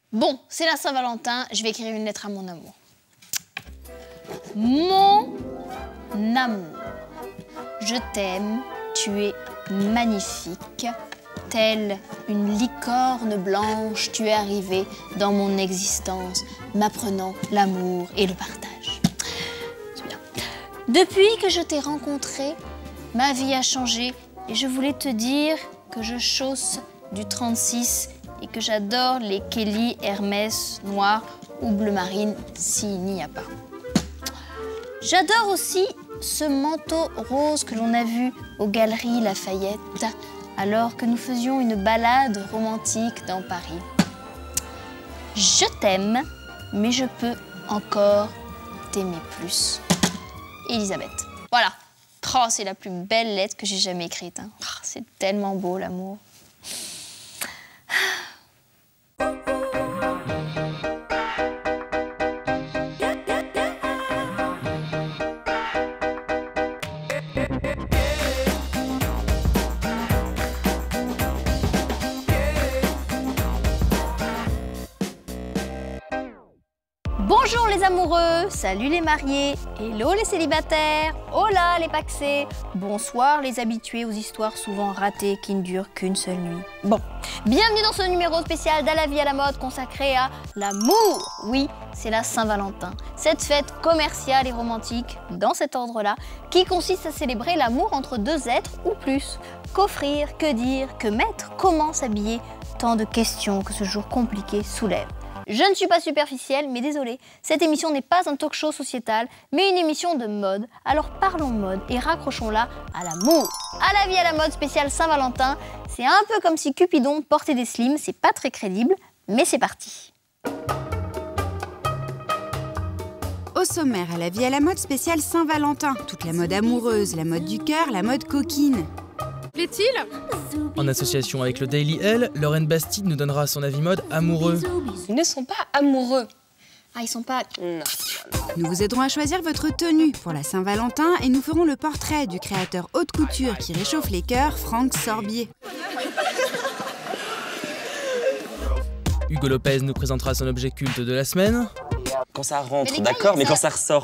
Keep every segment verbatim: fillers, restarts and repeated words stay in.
Bon, c'est la Saint-Valentin, je vais écrire une lettre à mon amour. Mon amour, je t'aime, tu es magnifique. Telle une licorne blanche, tu es arrivée dans mon existence, m'apprenant l'amour et le partage. C'est bien. Depuis que je t'ai rencontré, ma vie a changé et je voulais te dire que je chausse du trente-six et que j'adore les Kelly, Hermès, noirs ou bleu marine s'il n'y a pas. J'adore aussi ce manteau rose que l'on a vu aux Galeries Lafayette alors que nous faisions une balade romantique dans Paris. Je t'aime, mais je peux encore t'aimer plus. Elisabeth. Voilà. Oh, c'est la plus belle lettre que j'ai jamais écrite. Hein. Oh, c'est tellement beau, l'amour. Bonjour les amoureux, salut les mariés, hello les célibataires, hola les pacsés, bonsoir les habitués aux histoires souvent ratées qui ne durent qu'une seule nuit. Bon, bienvenue dans ce numéro spécial d'À la vie à la mode consacré à l'amour. Oui, c'est la Saint-Valentin, cette fête commerciale et romantique, dans cet ordre-là, qui consiste à célébrer l'amour entre deux êtres ou plus. Qu'offrir, que dire, que mettre, comment s'habiller, tant de questions que ce jour compliqué soulève. Je ne suis pas superficielle, mais désolée, cette émission n'est pas un talk show sociétal, mais une émission de mode. Alors parlons mode et raccrochons-la à l'amour. À la vie à la mode spéciale Saint-Valentin, c'est un peu comme si Cupidon portait des slims, c'est pas très crédible, mais c'est parti. Au sommaire, à la vie à la mode spéciale Saint-Valentin, toute la mode amoureuse, la mode du cœur, la mode coquine. Plaît-il ? En association avec le Daily L, Lorraine Bastide nous donnera son avis mode amoureux. Ils ne sont pas amoureux. Ah, ils sont pas... Non. Nous vous aiderons à choisir votre tenue pour la Saint-Valentin et nous ferons le portrait du créateur haute couture qui réchauffe les cœurs, Franck Sorbier. Hugo Lopez nous présentera son objet culte de la semaine. Quand ça rentre, d'accord, mais quand ça ressort...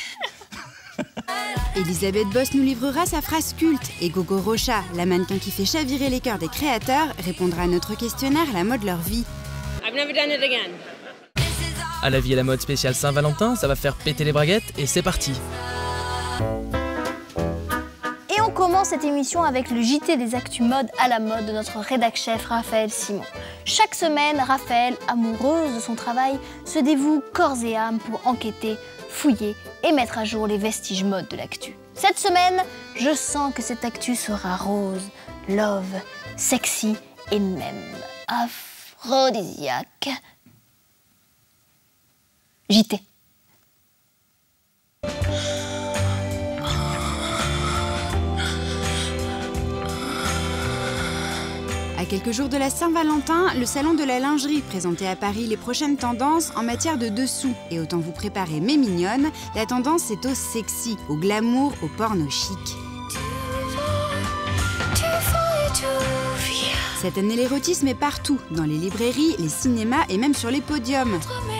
Elisabeth Boss nous livrera sa phrase culte et Gogo Rocha, la mannequin qui fait chavirer les cœurs des créateurs, répondra à notre questionnaire la mode leur vie. I've never done it again. À la vie à la mode spéciale Saint-Valentin, ça va faire péter les braguettes et c'est parti. Et on commence cette émission avec le J T des actus mode à la mode de notre rédac-chef Raphaël Simon. Chaque semaine, Raphaël, amoureuse de son travail, se dévoue corps et âme pour enquêter, fouiller et mettre à jour les vestiges mode de l'actu. Cette semaine, je sens que cette actu sera rose, love, sexy et même aphrodisiaque. J T. À quelques jours de la Saint-Valentin, le salon de la lingerie présentait à Paris les prochaines tendances en matière de dessous. Et autant vous préparer mes mignonnes, la tendance est au sexy, au glamour, au porno chic. Cette année, l'érotisme est partout, dans les librairies, les cinémas et même sur les podiums.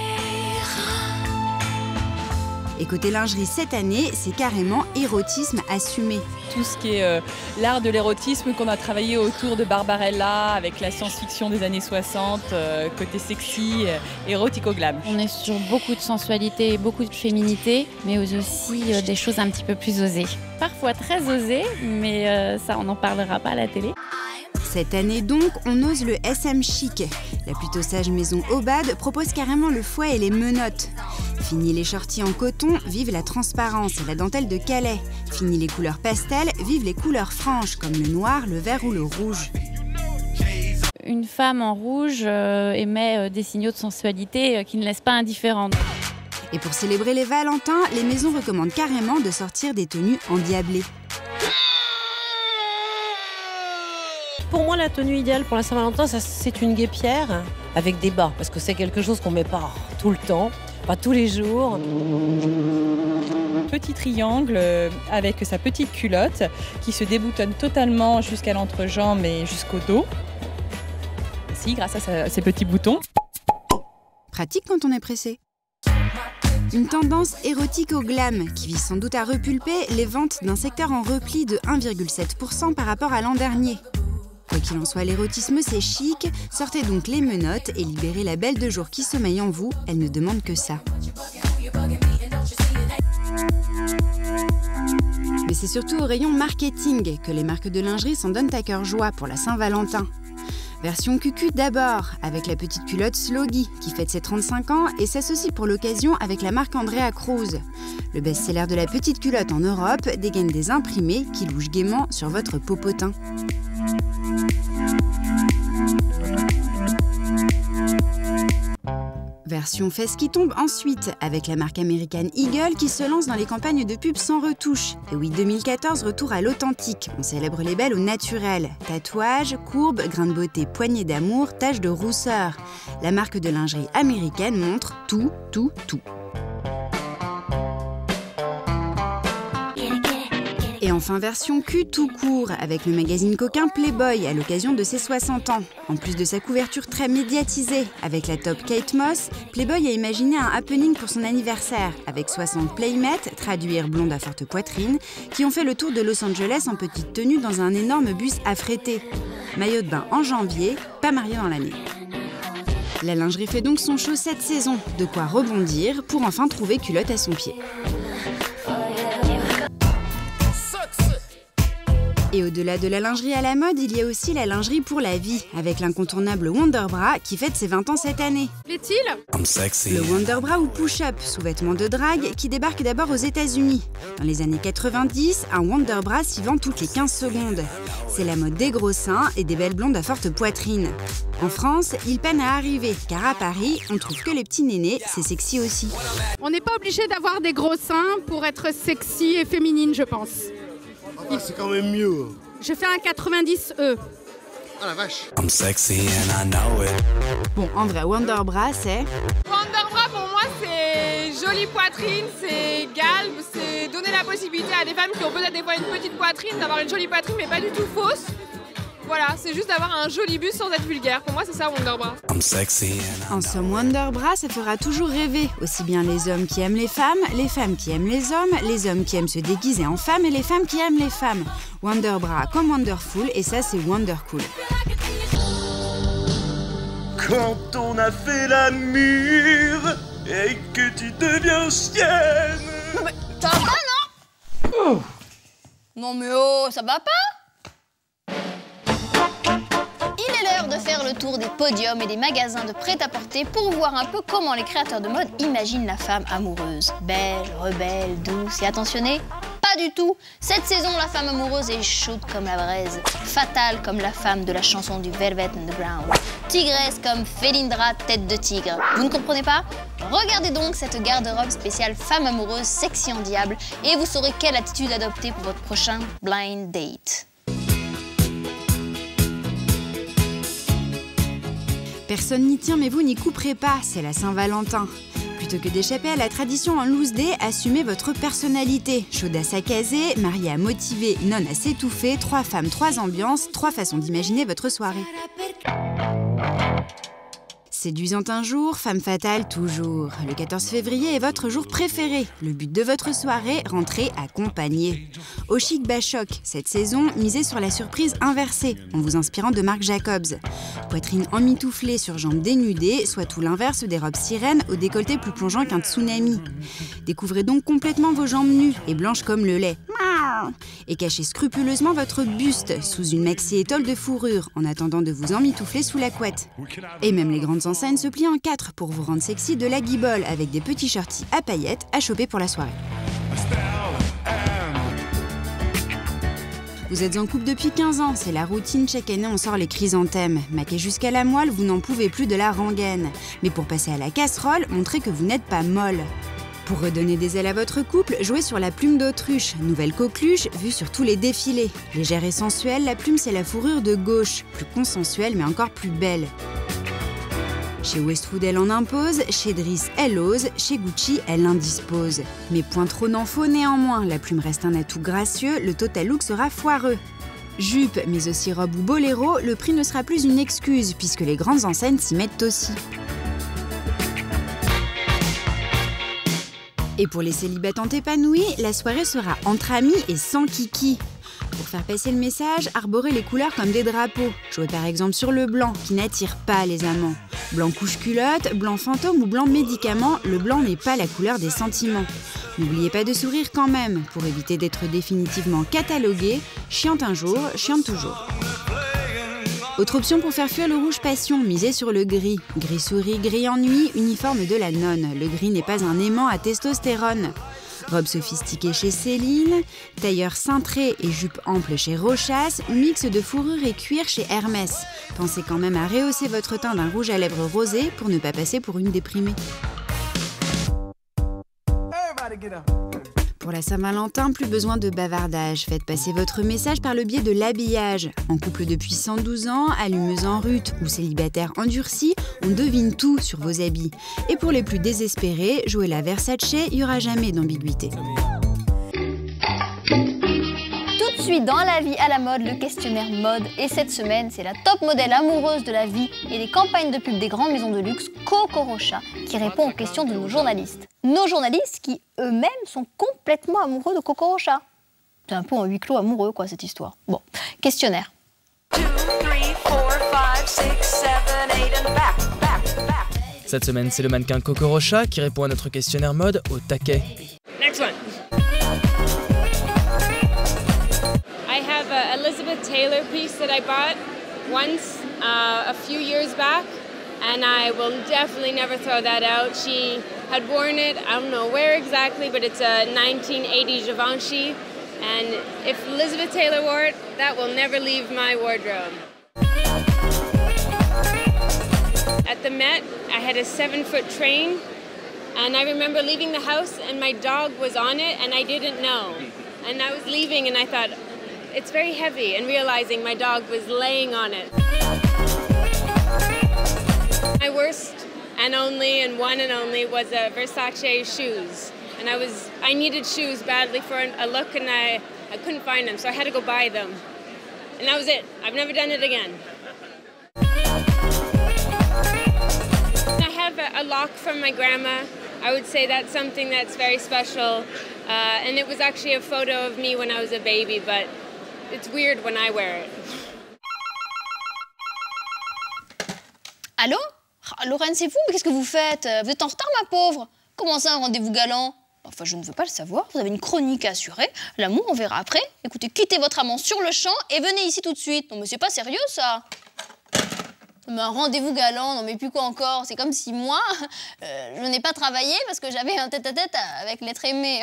Et côté lingerie cette année, c'est carrément érotisme assumé. Tout ce qui est euh, l'art de l'érotisme qu'on a travaillé autour de Barbarella, avec la science-fiction des années soixante, euh, côté sexy, euh, érotico-glam. On est sur beaucoup de sensualité et beaucoup de féminité, mais aussi euh, des choses un petit peu plus osées. Parfois très osées, mais euh, ça, on n'en parlera pas à la télé. Cette année donc, on ose le S M chic. La plutôt sage maison Obad propose carrément le fouet et les menottes. Fini les shorties en coton, vive la transparence et la dentelle de Calais. Fini les couleurs pastel, vive les couleurs franches comme le noir, le vert ou le rouge. Une femme en rouge euh, émet euh, des signaux de sensualité euh, qui ne laissent pas indifférente. Et pour célébrer les Valentins, les maisons recommandent carrément de sortir des tenues endiablées. Pour moi, la tenue idéale pour la Saint-Valentin, c'est une guêpière avec des bas, parce que c'est quelque chose qu'on ne met pas tout le temps, pas tous les jours. Petit triangle euh, avec sa petite culotte qui se déboutonne totalement jusqu'à l'entrejambe et jusqu'au dos. Ainsi, grâce à sa, ses petits boutons. Pratique quand on est pressé. Une tendance érotique au glam qui vise sans doute à repulper les ventes d'un secteur en repli de un virgule sept pour cent par rapport à l'an dernier. Quoi qu'il en soit, l'érotisme c'est chic, sortez donc les menottes et libérez la belle de jour qui sommeille en vous, elle ne demande que ça. Mais c'est surtout au rayon marketing que les marques de lingerie s'en donnent à cœur joie pour la Saint-Valentin. Version cucu d'abord, avec la petite culotte Sloggy, qui fête ses trente-cinq ans et s'associe pour l'occasion avec la marque Andrea Cruz. Le best-seller de la petite culotte en Europe dégaine des imprimés qui louchent gaiement sur votre popotin. Version fesses qui tombe ensuite, avec la marque américaine Eagle qui se lance dans les campagnes de pub sans retouche. Et oui, deux mille quatorze, retour à l'authentique. On célèbre les belles au naturel. Tatouages, courbes, grains de beauté, poignées d'amour, taches de rousseur. La marque de lingerie américaine montre tout, tout, tout. Et enfin version cul tout court, avec le magazine coquin Playboy à l'occasion de ses soixante ans. En plus de sa couverture très médiatisée, avec la top Kate Moss, Playboy a imaginé un happening pour son anniversaire, avec soixante playmates, traduire blondes à forte poitrine, qui ont fait le tour de Los Angeles en petite tenue dans un énorme bus affrété. Maillot de bain en janvier, pas marié dans l'année. La lingerie fait donc son show cette saison, de quoi rebondir pour enfin trouver culotte à son pied. Et au-delà de la lingerie à la mode, il y a aussi la lingerie pour la vie, avec l'incontournable Wonderbra qui fête ses vingt ans cette année. Plaît-il ? Le Wonderbra ou push-up, sous-vêtement de drague, qui débarque d'abord aux États-Unis. Dans les années quatre-vingt-dix, un Wonderbra s'y vend toutes les quinze secondes. C'est la mode des gros seins et des belles blondes à forte poitrine. En France, il peine à arriver, car à Paris, on trouve que les petits nénés, c'est sexy aussi. On n'est pas obligé d'avoir des gros seins pour être sexy et féminine, je pense. Ah, c'est quand même mieux. Je fais un quatre-vingt-dix E. Ah la vache. I'm sexy and I know it. Bon, en vrai, Wonderbra, c'est... Wonderbra, pour moi, c'est jolie poitrine, c'est galbe, c'est donner la possibilité à des femmes qui ont peut-être des fois une petite poitrine, d'avoir une jolie poitrine, mais pas du tout fausse. Voilà, c'est juste d'avoir un joli buste sans être vulgaire. Pour moi, c'est ça, Wonderbra. I'm sexy and En somme, Wonderbra, ça fera toujours rêver. Aussi bien les hommes qui aiment les femmes, les femmes qui aiment les hommes, les hommes qui aiment se déguiser en femmes et les femmes qui aiment les femmes. Wonderbra comme Wonderful, et ça, c'est Wondercool. Quand on a fait la mûre et que tu deviens chienne. Non mais ça va pas, non oh. Non mais oh, ça va pas? Il est l'heure de faire le tour des podiums et des magasins de prêt-à-porter pour voir un peu comment les créateurs de mode imaginent la femme amoureuse. Belle, rebelle, douce et attentionnée? Pas du tout. Cette saison, la femme amoureuse est chaude comme la braise, fatale comme la femme de la chanson du Velvet Underground, tigresse comme Félindra, tête de tigre. Vous ne comprenez pas? Regardez donc cette garde-robe spéciale femme amoureuse sexy en diable et vous saurez quelle attitude adopter pour votre prochain blind date. Personne n'y tient mais vous n'y couperez pas, c'est la Saint-Valentin. Plutôt que d'échapper à la tradition en loose day, assumez votre personnalité. Chaudasse à caser, mariée à motiver, nonne à s'étouffer, trois femmes, trois ambiances, trois façons d'imaginer votre soirée. Séduisante un jour, femme fatale toujours. Le quatorze février est votre jour préféré. Le but de votre soirée, rentrer accompagné. Au chic bas choc, cette saison, misez sur la surprise inversée, en vous inspirant de Marc Jacobs. Poitrine emmitouflée sur jambes dénudées, soit tout l'inverse des robes sirènes au décolleté plus plongeant qu'un tsunami. Découvrez donc complètement vos jambes nues et blanches comme le lait. Et cachez scrupuleusement votre buste sous une maxi étole de fourrure en attendant de vous emmitoufler sous la couette. Et même les grandes enseignes se plient en quatre pour vous rendre sexy de la guibole avec des petits shorties à paillettes à choper pour la soirée. Vous êtes en couple depuis quinze ans, c'est la routine, chaque année on sort les chrysanthèmes. Maqués jusqu'à la moelle, vous n'en pouvez plus de la rengaine. Mais pour passer à la casserole, montrez que vous n'êtes pas molle. Pour redonner des ailes à votre couple, jouez sur la plume d'autruche, nouvelle coqueluche vue sur tous les défilés. Légère et sensuelle, la plume c'est la fourrure de gauche, plus consensuelle mais encore plus belle. Chez Westwood, elle en impose, chez Driss, elle ose, chez Gucci, elle indispose. Mais point trop n'en faut néanmoins, la plume reste un atout gracieux, le total look sera foireux. Jupe, mais aussi robe ou boléro, le prix ne sera plus une excuse puisque les grandes enseignes s'y mettent aussi. Et pour les célibatantes épanouies, la soirée sera entre amis et sans kiki. Pour faire passer le message, arborez les couleurs comme des drapeaux. Jouez par exemple sur le blanc, qui n'attire pas les amants. Blanc couche-culotte, blanc fantôme ou blanc médicament, le blanc n'est pas la couleur des sentiments. N'oubliez pas de sourire quand même, pour éviter d'être définitivement catalogué. Chiante un jour, chiante toujours. Autre option pour faire fuir le rouge passion, misez sur le gris. Gris souris, gris ennui, uniforme de la nonne. Le gris n'est pas un aimant à testostérone. Robe sophistiquée chez Céline, tailleur cintré et jupe ample chez Rochas, mix de fourrure et cuir chez Hermès. Pensez quand même à rehausser votre teint d'un rouge à lèvres rosé pour ne pas passer pour une déprimée. Pour la Saint-Valentin, plus besoin de bavardage. Faites passer votre message par le biais de l'habillage. En couple depuis cent douze ans, allumeuse en rut ou célibataire endurci, on devine tout sur vos habits. Et pour les plus désespérés, jouez la Versace, il n'y aura jamais d'ambiguïté. Tout de suite dans la vie à la mode, le questionnaire mode. Et cette semaine, c'est la top modèle amoureuse de la vie et des campagnes de pub des grandes maisons de luxe, Coco Rocha, qui répond aux questions de nos journalistes. Nos journalistes qui, eux-mêmes, sont complètement amoureux de Coco Rocha. C'est un peu un huis clos amoureux, quoi, cette histoire. Bon, questionnaire. Cette semaine, c'est le mannequin Coco Rocha qui répond à notre questionnaire mode au taquet. Next one. I have a Elizabeth Taylor piece that I bought once uh, a few years back, and I will definitely never throw that out. She had worn it, I don't know where exactly, but it's a nineteen eighty Givenchy, and if Elizabeth Taylor wore it, that will never leave my wardrobe. At the Met, I had a seven-foot train, and I remember leaving the house, and my dog was on it, and I didn't know. And I was leaving, and I thought, it's very heavy, and realizing my dog was laying on it. My worst and only and one and only was a Versace shoes. And I was, I needed shoes badly for a look, and I, I couldn't find them, so I had to go buy them. And that was it. I've never done it again. I have a, a lock from my grandma. I would say that's something that's very special. Uh, and it was actually a photo of me when I was a baby, but it's weird when I wear it. Allô? Ah, Lorraine, c'est vous? Mais qu'est-ce que vous faites? Vous êtes en retard, ma pauvre? Comment ça, un rendez-vous galant? Enfin, je ne veux pas le savoir. Vous avez une chronique à assurer. L'amour, on verra après. Écoutez, quittez votre amant sur le champ et venez ici tout de suite. Non, mais c'est pas sérieux, ça. Mais un rendez-vous galant, non mais plus quoi encore. C'est comme si moi, euh, je n'ai pas travaillé parce que j'avais un tête-à-tête avec l'être aimé.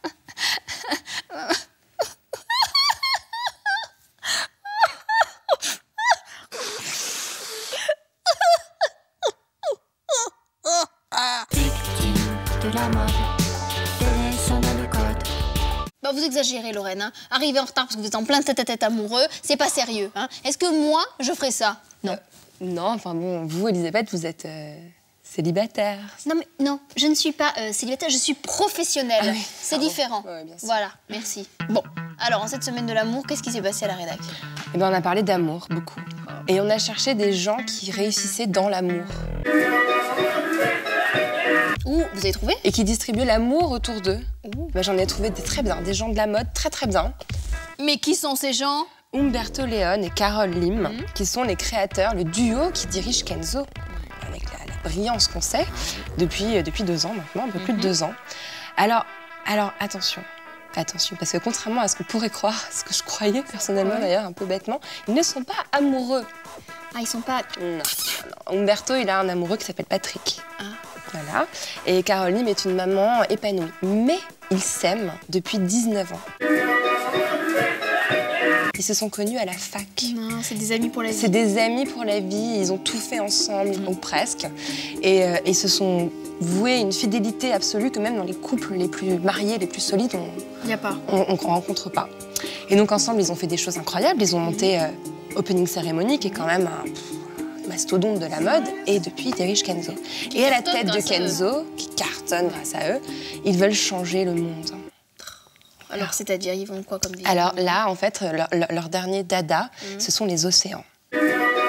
Bah vous exagérez, Lorraine. Hein. Arriver en retard parce que vous êtes en plein tête-à-tête amoureux, c'est pas sérieux. Hein. Est-ce que moi, je ferais ça? Non. Euh, non, enfin bon, vous, Elisabeth, vous êtes euh, célibataire. Non, mais non, je ne suis pas euh, célibataire, je suis professionnelle. Ah oui, c'est différent. Ouais, bien sûr. Voilà, merci. Bon, alors en cette semaine de l'amour, qu'est-ce qui s'est passé à la rédac? Eh bien, on a parlé d'amour, beaucoup. Et on a cherché des gens qui réussissaient dans l'amour. Où vous avez trouvé? Et qui distribuaient l'amour autour d'eux. Ben, j'en ai trouvé des très bien, des gens de la mode très très bien. Mais qui sont ces gens? Umberto Leone et Carole Lim, mmh. qui sont les créateurs, le duo qui dirige Kenzo, avec la, la brillance qu'on sait, depuis, depuis deux ans maintenant, un peu mmh. plus de deux ans. Alors, alors attention, attention, parce que contrairement à ce qu'on pourrait croire, ce que je croyais personnellement ouais. d'ailleurs, un peu bêtement, ils ne sont pas amoureux. Ah, ils sont pas... Non, non. Umberto, il a un amoureux qui s'appelle Patrick. Ah. Voilà. Et Carole Lim est une maman épanouie. Mais ils s'aiment depuis dix-neuf ans. Ils se sont connus à la fac. Non, c'est des amis pour la vie. C'est des amis pour la vie. Ils ont tout fait ensemble, mmh. ou presque. Et euh, ils se sont voués une fidélité absolue que même dans les couples les plus mariés, les plus solides, on y a pas. On ne rencontre pas. Et donc ensemble, ils ont fait des choses incroyables. Ils ont monté euh, Opening Ceremony, qui est quand même un... mastodonte de la mode, et depuis, ils dirigent Kenzo. Qui et à la tête de Kenzo, qui cartonne grâce à eux, ils veulent changer le monde. Alors, c'est-à-dire, ils vont quoi comme vie? Alors là, en fait, leur, leur, leur dernier dada, mmh. ce sont les océans.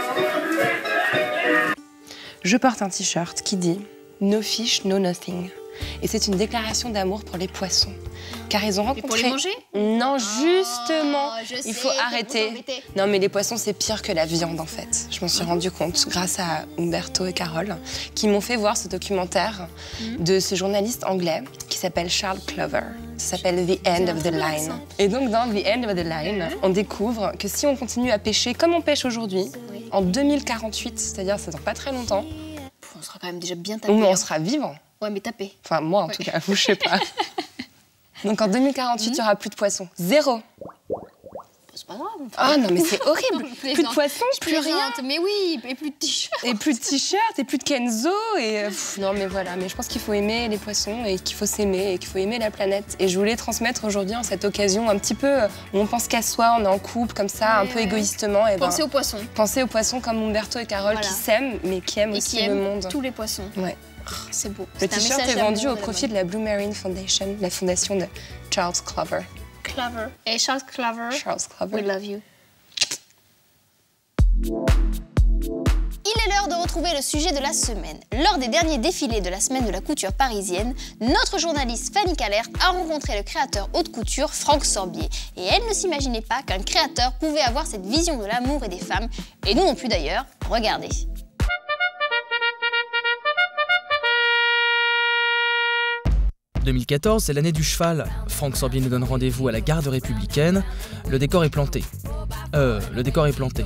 Je porte un t-shirt qui dit « No fish, no nothing ». Et c'est une déclaration d'amour pour les poissons. Car ils ont rencontré... Et pour les manger? Non, justement, oh, je il sais, faut arrêter. Non, mais les poissons, c'est pire que la viande, en fait. Je m'en suis rendu compte grâce à Umberto et Carole, qui m'ont fait voir ce documentaire mmh. de ce journaliste anglais qui s'appelle Charles Clover. Ça s'appelle The End of the Line. Et donc, dans The End of the Line, on découvre que si on continue à pêcher comme on pêche aujourd'hui, oui. en deux mille quarante-huit, c'est-à-dire ça dans pas très longtemps, on sera quand même déjà bien tapé. On, on hein. sera vivant. Ouais, mais tapé. Enfin, moi, en ouais. tout cas, vous, je sais pas. Donc, en deux mille quarante-huit, il mmh. n'y aura plus de poissons. Zéro. C'est pas grave. Ah oh, non, mais c'est horrible. Plus de poissons, plus rien. Mais oui, et plus de t-shirts. Et plus de t-shirts, et plus de Kenzo. Et pff, non, mais voilà. Mais je pense qu'il faut aimer les poissons et qu'il faut s'aimer et qu'il faut aimer la planète. Et je voulais transmettre aujourd'hui, en cette occasion, un petit peu où on pense qu'à soi, on est en couple, comme ça, ouais, un peu ouais. égoïstement. Et pensez ben, aux poissons. Pensez aux poissons comme Umberto et Carole voilà. qui s'aiment, mais qui aiment et aussi qui aiment le monde. Tous les poissons. Ouais. C'est beau. Le t-shirt est vendu au profit de la Blue Marine Foundation, la fondation de Charles Clover. Clover. Et Charles Clover. Charles Clover. We love you. Il est l'heure de retrouver le sujet de la semaine. Lors des derniers défilés de la semaine de la couture parisienne, notre journaliste Fanny Calert a rencontré le créateur haute couture Franck Sorbier. Et elle ne s'imaginait pas qu'un créateur pouvait avoir cette vision de l'amour et des femmes. Et nous non plus d'ailleurs. Regardez. deux mille quatorze, c'est l'année du cheval. Franck Sorbier nous donne rendez-vous à la Garde républicaine. Le décor est planté. Euh, le décor est planté.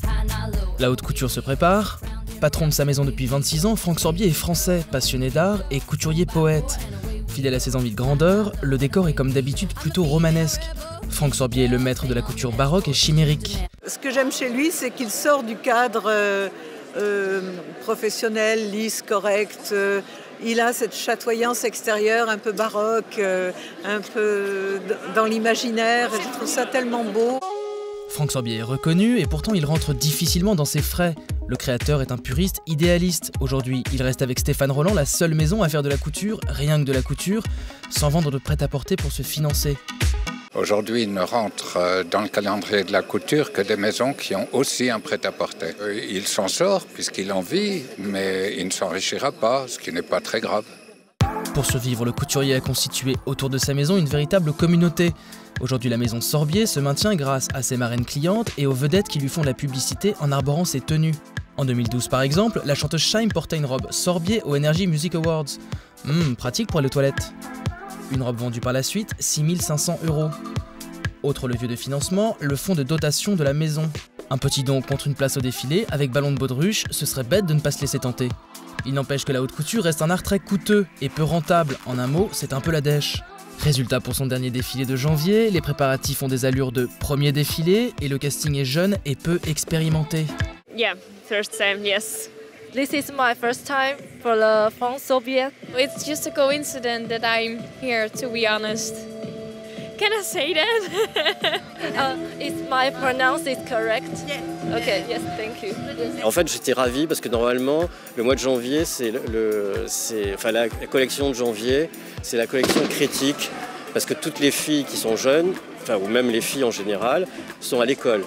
La haute couture se prépare. Patron de sa maison depuis vingt-six ans, Franck Sorbier est français, passionné d'art et couturier poète. Fidèle à ses envies de grandeur, le décor est comme d'habitude plutôt romanesque. Franck Sorbier est le maître de la couture baroque et chimérique. Ce que j'aime chez lui, c'est qu'il sort du cadre euh, euh, professionnel, lisse, correct. Euh, Il a cette chatoyance extérieure un peu baroque, euh, un peu dans l'imaginaire. Je trouve ça tellement beau. Franck Sorbier est reconnu et pourtant il rentre difficilement dans ses frais. Le créateur est un puriste idéaliste. Aujourd'hui, il reste avec Stéphane Roland la seule maison à faire de la couture, rien que de la couture, sans vendre de prêt-à-porter pour se financer. Aujourd'hui, il ne rentre dans le calendrier de la couture que des maisons qui ont aussi un prêt-à-porter. Il s'en sort puisqu'il en vit, mais il ne s'enrichira pas, ce qui n'est pas très grave. Pour survivre, le couturier a constitué autour de sa maison une véritable communauté. Aujourd'hui, la maison Sorbier se maintient grâce à ses marraines clientes et aux vedettes qui lui font de la publicité en arborant ses tenues. En deux mille douze, par exemple, la chanteuse Shaim portait une robe Sorbier aux Energy Music Awards. Hum, pratique pour aller aux toilettes. Une robe vendue par la suite, six mille cinq cents euros. Autre levier de financement, le fonds de dotation de la maison. Un petit don contre une place au défilé, avec ballon de baudruche, ce serait bête de ne pas se laisser tenter. Il n'empêche que la haute couture reste un art très coûteux et peu rentable. En un mot, c'est un peu la dèche. Résultat, pour son dernier défilé de janvier, les préparatifs ont des allures de premier défilé et le casting est jeune et peu expérimenté. Yeah, first time, yes. This is my first time for the Franck Sorbier. It's just a coincidence that I'm here, to be honest. Can I say that? uh, is my pronounce is correct? Yeah. Okay, yes, thank you. En fait, j'étais ravi parce que normalement, le mois de janvier, c'est le, le c'est, enfin la, la collection de janvier, c'est la collection critique parce que toutes les filles qui sont jeunes, enfin ou même les filles en général, sont à l'école.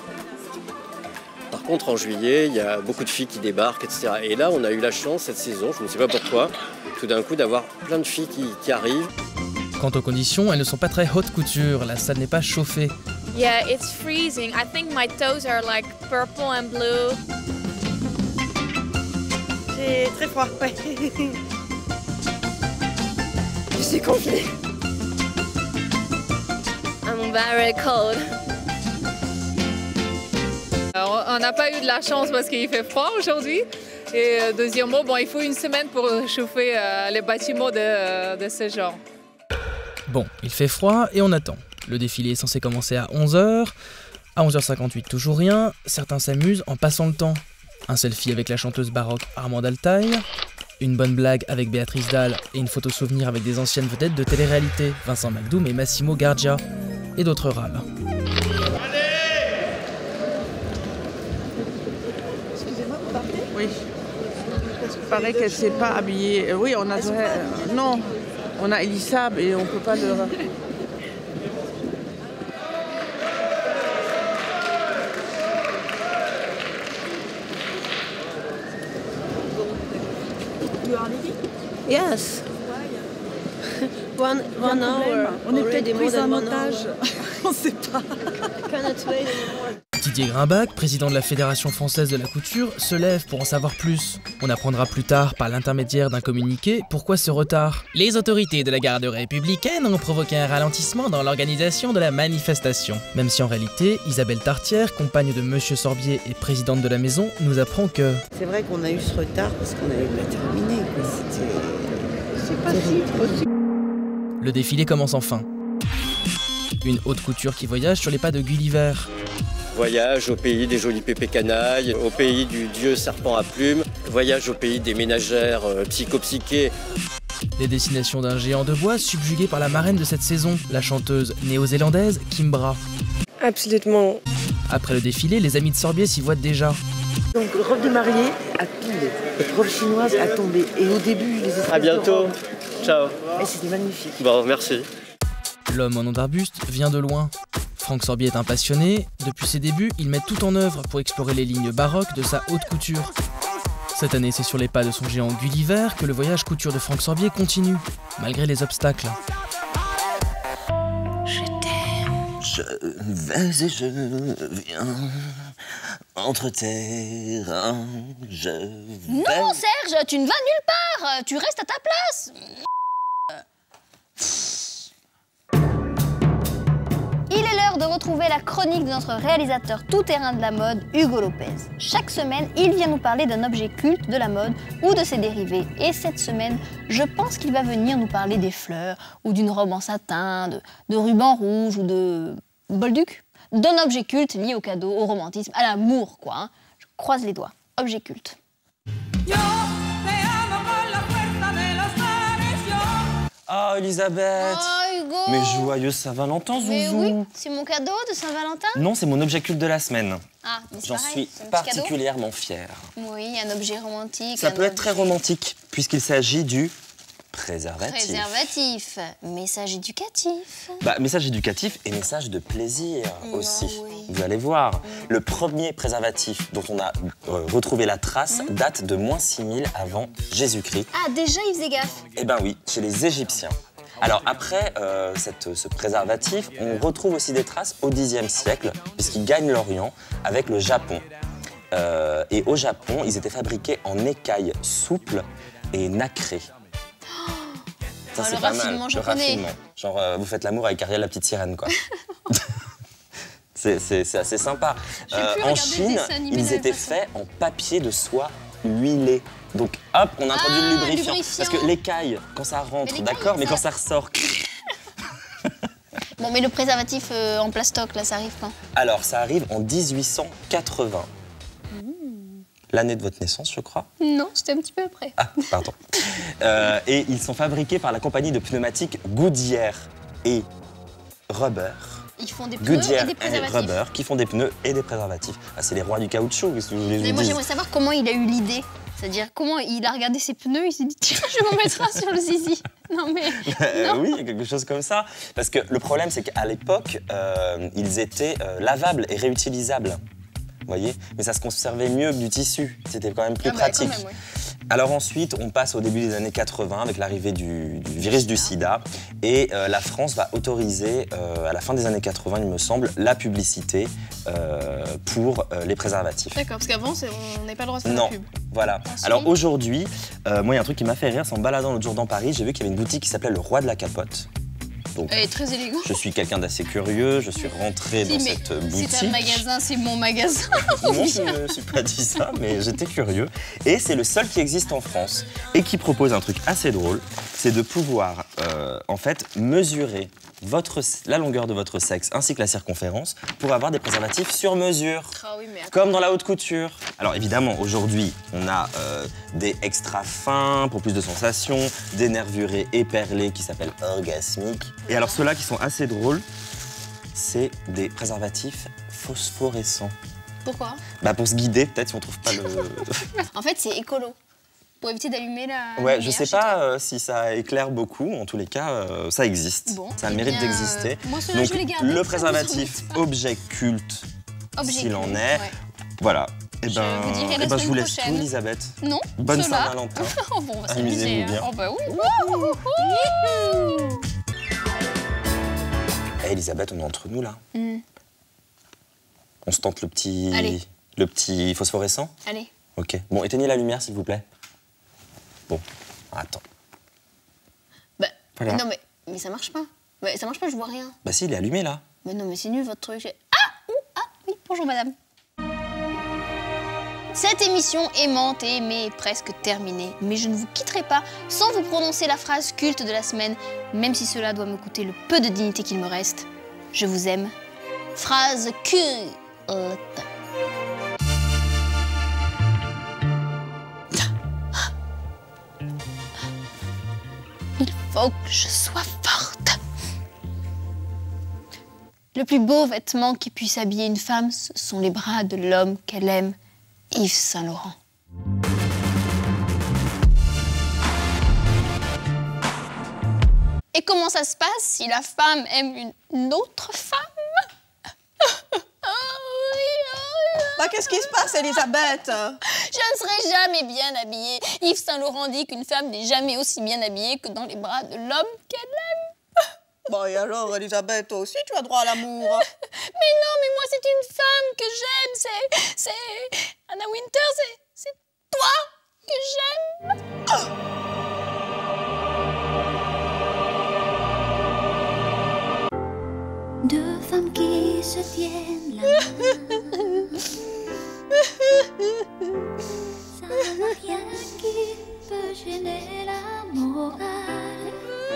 Par contre, en juillet, il y a beaucoup de filles qui débarquent, et cetera. Et là, on a eu la chance cette saison, je ne sais pas pourquoi, tout d'un coup d'avoir plein de filles qui, qui arrivent. Quant aux conditions, elles ne sont pas très haute couture, la salle n'est pas chauffée. Yeah, it's freezing. I think my toes are like purple and blue. J'ai très froid, ouais. Je suis congelée. I'm very cold. Alors, on n'a pas eu de la chance parce qu'il fait froid aujourd'hui. Et euh, deuxièmement, bon, il faut une semaine pour chauffer euh, les bâtiments de, euh, de ce genre. Bon, il fait froid et on attend. Le défilé est censé commencer à onze heures. À onze heures cinquante-huit, toujours rien. Certains s'amusent en passant le temps. Un selfie avec la chanteuse baroque Armande Altaï. Une bonne blague avec Béatrice Dalle et une photo souvenir avec des anciennes vedettes de télé-réalité, Vincent Macdoum et Massimo Gardia. Et d'autres rames. Excusez-moi, vous partez ? Oui. Il paraît qu'elle ne s'est pas habillée. Oui, on a... Euh, non, on a Elisab et on ne peut pas le... You are leaving? Yes. One, one hour. On est peut-être already more pris than en one otage. hour. On sait pas. Cannot wait anymore. Didier Grimbach, président de la Fédération française de la couture, se lève pour en savoir plus. On apprendra plus tard, par l'intermédiaire d'un communiqué, pourquoi ce retard. Les autorités de la garde républicaine ont provoqué un ralentissement dans l'organisation de la manifestation. Même si en réalité, Isabelle Tartière, compagne de Monsieur Sorbier et présidente de la maison, nous apprend que... C'est vrai qu'on a eu ce retard parce qu'on n'avait pas terminé. C'était... C'est pas si possible. Le défilé commence enfin. Une haute couture qui voyage sur les pas de Gulliver. Voyage au pays des jolis pépés canailles, au pays du dieu serpent à plumes, voyage au pays des ménagères euh, psychopsychées. Les destinations d'un géant de bois subjugué par la marraine de cette saison, la chanteuse néo-zélandaise Kimbra. Absolument. Après le défilé, les amis de Sorbier s'y voient déjà. Donc, robe de mariée à pile, robe chinoise à tomber. Et au début, les espèces À bientôt. de robes. Ciao. Et c'était magnifique. Bon, merci. L'homme en nom d'arbuste vient de loin. Franck Sorbier est un passionné. Depuis ses débuts, il met tout en œuvre pour explorer les lignes baroques de sa haute couture. Cette année, c'est sur les pas de son géant Gulliver que le voyage couture de Franck Sorbier continue, malgré les obstacles. Je t'aime. Je vais et je viens entre tes reins. Je vais... Non, Serge, tu ne vas nulle part. Tu restes à ta place. Il est l'heure de retrouver la chronique de notre réalisateur tout-terrain de la mode, Hugo Lopez. Chaque semaine, il vient nous parler d'un objet culte de la mode ou de ses dérivés. Et cette semaine, je pense qu'il va venir nous parler des fleurs, ou d'une robe en satin, de, de ruban rouge, ou de bolduc. D'un objet culte lié au cadeau, au romantisme, à l'amour, quoi. Hein. Je croise les doigts. Objet culte. Oh, Elisabeth. Oh, Hugo. Mais joyeux Saint-Valentin, Zouzou. Mais oui, c'est mon cadeau de Saint-Valentin. Non, c'est mon objet culte de la semaine. Ah, mais c'est J'en pareil, suis c'est un petit particulièrement fier. cadeau. Oui, un objet romantique. Ça un peut être objet- très romantique, puisqu'il s'agit du préservatif. Préservatif, message éducatif. Bah, message éducatif et message de plaisir Non, aussi. oui. Vous allez voir. Le premier préservatif dont on a euh, retrouvé la trace Mmh. date de moins six mille avant Jésus-Christ. Ah, déjà, il faisait gaffe. Eh ben oui, chez les Égyptiens. Alors après euh, cette, ce préservatif, on retrouve aussi des traces au dixième siècle, puisqu'il gagne l'Orient avec le Japon. Euh, et au Japon, ils étaient fabriqués en écailles souples et nacrées. Ça, Oh, c'est le pas raffinement mal, le japonais. raffinement. Genre, euh, vous faites l'amour avec Ariel la petite sirène, quoi. c'est, c'est, c'est assez sympa. Je vais plus en regarder le Chine, dessin animé de ils la étaient façon. faits en papier de soie huilé. Donc, hop, on introduit Ah, le lubrifiant. lubrifiant. Parce que l'écaille, quand ça rentre, l'écaille, d'accord, mais ça- quand ça ressort... Bon, mais le préservatif euh, en plastoc, là, ça arrive quand? Alors, ça arrive en dix-huit cent quatre-vingts. L'année de votre naissance, je crois. Non, c'était un petit peu après. Ah, pardon. Euh, et ils sont fabriqués par la compagnie de pneumatiques Goodyear et Rubber. Ils font des pneus et Goodyear des et préservatifs. Rubber, qui font des pneus et des préservatifs. Ah, c'est les rois du caoutchouc, qu'est-ce que vous voulez que je Mais vous moi, dise. j'aimerais savoir comment il a eu l'idée. C'est-à-dire, comment il a regardé ses pneus, il s'est dit, tiens, je vais m'en mettre un sur le zizi. Non, mais. Euh, Non. oui, quelque chose comme ça. Parce que le problème, c'est qu'à l'époque, euh, ils étaient euh, lavables et réutilisables. Vous voyez? Mais ça se conservait mieux que du tissu. C'était quand même plus Ah bah, quand pratique. même, ouais. Alors ensuite, on passe au début des années quatre-vingts avec l'arrivée du, du virus du sida. Et euh, la France va autoriser, euh, à la fin des années quatre-vingts, il me semble, la publicité euh, pour euh, les préservatifs. D'accord, parce qu'avant, c'est- on n'avait pas le droit de faire Non, la pub. voilà. Alors aujourd'hui, euh, moi, il y a un truc qui m'a fait rire, c'est en me baladant l'autre jour dans Paris, j'ai vu qu'il y avait une boutique qui s'appelait Le Roi de la Capote. Donc, Elle est très élégante. je suis quelqu'un d'assez curieux, je suis rentré Si, dans mais cette boutique. c'est un magasin, c'est mon magasin. Non, je ne me suis pas dit ça, mais j'étais curieux. Et c'est le seul qui existe en France et qui propose un truc assez drôle, c'est de pouvoir, euh, en fait, mesurer votre, la longueur de votre sexe ainsi que la circonférence pour avoir des préservatifs sur mesure. Ah oui, mais attends. Comme dans la haute couture. Alors évidemment, aujourd'hui, on a euh, des extra fins pour plus de sensations, des nervurés éperlés qui s'appellent orgasmiques. Et alors ceux-là qui sont assez drôles, c'est des préservatifs phosphorescents. Pourquoi? Bah pour se guider, peut-être si on trouve pas le... En fait, c'est écolo. Pour éviter d'allumer la. Ouais, lumière je sais chez pas toi. euh, si ça écire beaucoup, en tous les cas, euh, ça existe. Bon, ça a le eh mérite bien, d'exister. euh, moi, ceux-là, Donc je vais les garder, le ça, préservatif, vous embête pas. objet culte, Objet s'il en culte, est. ouais. Voilà, Eh ben, vous dirai la eh ben, je semaine vous laisse prochaine. tout, Elisabeth. Non, Bonne cela. Saint-Valentin. Oh, bon, on va s'amuser. Amusez-vous bien. Oh bah oui. Eh, Elisabeth, on est entre nous, là. Mm. On se tente le petit... Allez. Le petit phosphorescent? Allez. Ok. Bon, éteignez la lumière, s'il vous plaît. Bon, attends. Bah, Voilà. non mais, mais ça marche pas. Mais ça marche pas, je vois rien. Bah si, il est allumé, là. Mais non, mais c'est nul votre truc. J'ai- Ah, ouh, ah, oui, bonjour madame. Cette émission aimante et aimée est presque terminée, mais je ne vous quitterai pas sans vous prononcer la phrase culte de la semaine, même si cela doit me coûter le peu de dignité qu'il me reste. Je vous aime. Phrase culte. Il faut que je sois forte. Le plus beau vêtement qui puisse habiller une femme, ce sont les bras de l'homme qu'elle aime, Yves Saint-Laurent. Et comment ça se passe si la femme aime une, une autre femme? Bah, qu'est-ce qui se passe, Elisabeth? Je ne serai jamais bien habillée. Yves Saint-Laurent dit qu'une femme n'est jamais aussi bien habillée que dans les bras de l'homme qu'elle aime. Bon, et alors, Elisabeth, toi aussi, tu as droit à l'amour. Mais non, mais moi, c'est une femme que j'aime. C'est... C'est... Anna Winter, c'est... C'est toi que j'aime. Deux femmes qui se tiennent la main. Ça n'a rien qui peut gêner la morale.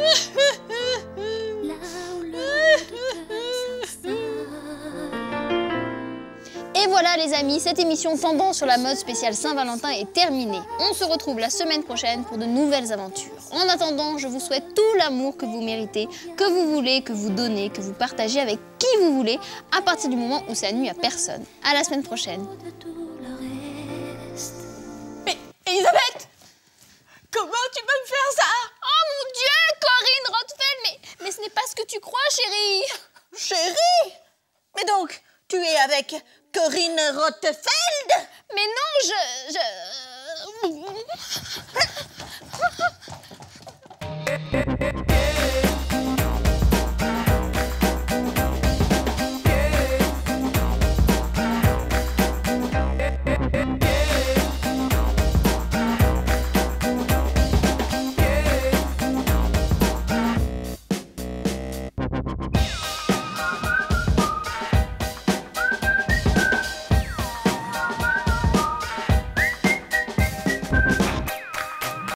Là où le doute s'installe. Et voilà les amis, cette émission Tendance sur la mode spéciale Saint-Valentin est terminée. On se retrouve la semaine prochaine pour de nouvelles aventures. En attendant, je vous souhaite tout l'amour que vous méritez, que vous voulez, que vous donnez, que vous partagez avec qui vous voulez, à partir du moment où ça nuit à personne. À la semaine prochaine. Mais, Elisabeth, comment tu peux me faire ça? Oh mon Dieu, Corinne Rothfeld, mais, mais ce n'est pas ce que tu crois, chérie. Chérie? Mais donc, tu es avec Corinne Rothfeld? Mais non, je... je...